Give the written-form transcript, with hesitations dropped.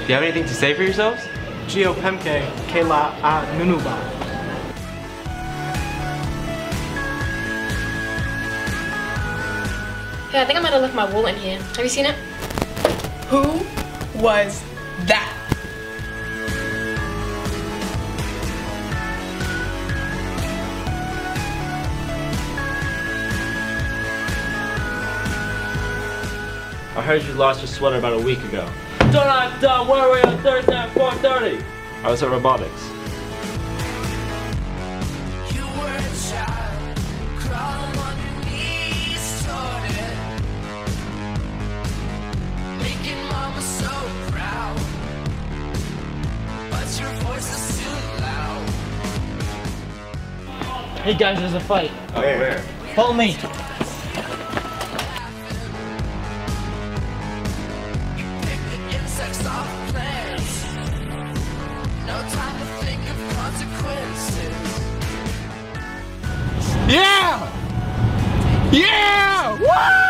you have anything to say for yourselves? Gio Pemke, Kela a Nunuba. Hey, I think I might have left my wallet in here. Have you seen it? Who was that? I heard you lost your sweater about a week ago. Don't act dumb, where were we on Thursday at 4:30? I was at robotics. You were a child, crawling on your knees toward it, making mama so proud, but your voice is too loud. Hey guys, there's a fight. Oh, where? Follow me. Insects off plants, no time to think of consequences. Yeah! Yeah! Woo!